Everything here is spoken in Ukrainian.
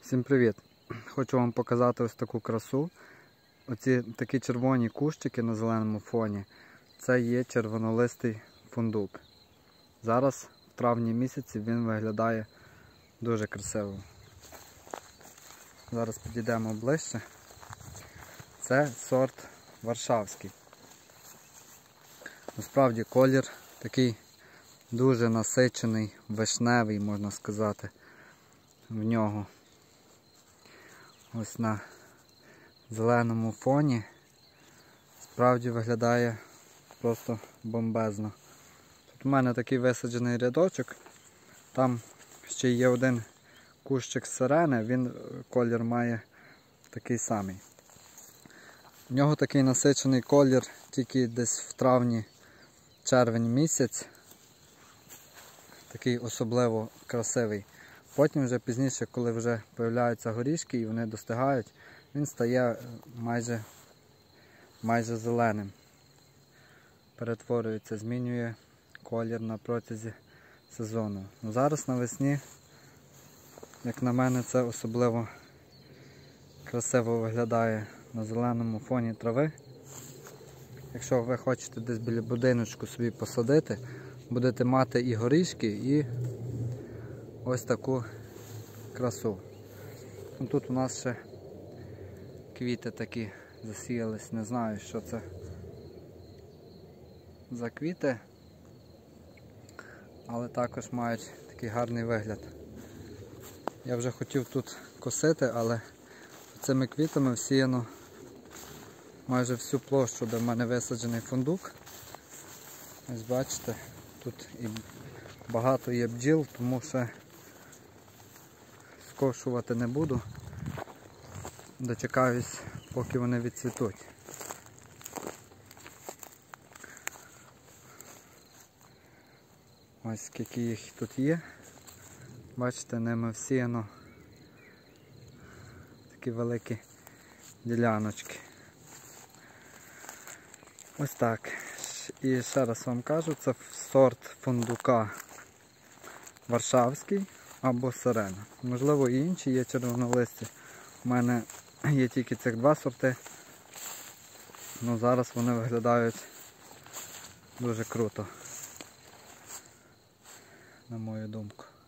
Всім привіт! Хочу вам показати ось таку красу. Оці такі червоні кущики на зеленому фоні. Це є червонолистий фундук. Зараз, в травні місяці, він виглядає дуже красиво. Зараз підійдемо ближче. Це сорт Варшавський. Насправді колір такий дуже насичений, вишневий, можна сказати, в нього. Ось на зеленому фоні справді виглядає просто бомбезно. Тут у мене такий висаджений рядочок, там ще є один кущик сирени, він колір має такий самий. У нього такий насичений колір тільки десь в травні-червень місяць, такий особливо красивий. Потім вже пізніше, коли вже з'являються горішки і вони достигають, він стає майже зеленим. Перетворюється, змінює колір на протязі сезону. Зараз навесні, як на мене, це особливо красиво виглядає на зеленому фоні трави. Якщо ви хочете десь біля будиночку собі посадити, будете мати і горішки, і ось таку красу. Тут у нас ще квіти такі засіялись, не знаю, що це за квіти, але також мають такий гарний вигляд. Я вже хотів тут косити, але цими квітами всіяно майже всю площу, де в мене висаджений фундук. Ось бачите, тут і багато є бджіл, тому ще скошувати не буду. Дочекаюсь, поки вони відцвітуть. Ось скільки їх тут є. Бачите, ними всіяно такі великі діляночки. Ось так. І ще раз вам кажу, це сорт фундука Варшавський або сирена. Можливо, і інші є червонолисті. У мене є тільки цих два сорти. Але зараз вони виглядають дуже круто, на мою думку.